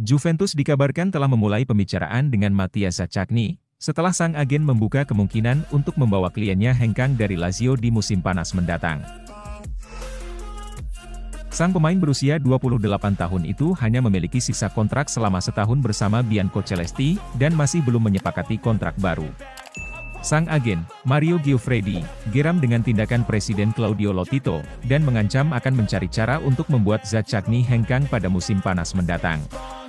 Juventus dikabarkan telah memulai pembicaraan dengan Mattia Zaccagni, setelah sang agen membuka kemungkinan untuk membawa kliennya hengkang dari Lazio di musim panas mendatang. Sang pemain berusia 28 tahun itu hanya memiliki sisa kontrak selama setahun bersama Biancocelesti, dan masih belum menyepakati kontrak baru. Sang agen, Mario Giuffredi, geram dengan tindakan Presiden Claudio Lotito, dan mengancam akan mencari cara untuk membuat Zaccagni hengkang pada musim panas mendatang.